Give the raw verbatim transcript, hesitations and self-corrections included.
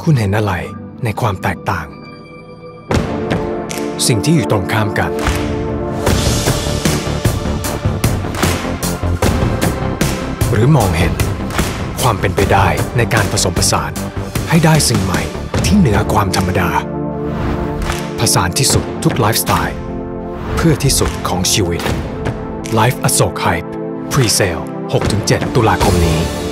คุณเห็นอะไรในความแตกต่างสิ่งที่อยู่ตรงข้ามกันหรือมองเห็นความเป็นไปได้ในการผสมผสานให้ได้สิ่งใหม่ที่เหนือความธรรมดาผสานที่สุดทุกไลฟ์สไตล์เพื่อที่สุดของชีวิต Life อโศก Hype Pre-Sale หกถึงเจ็ด ตุลาคมนี้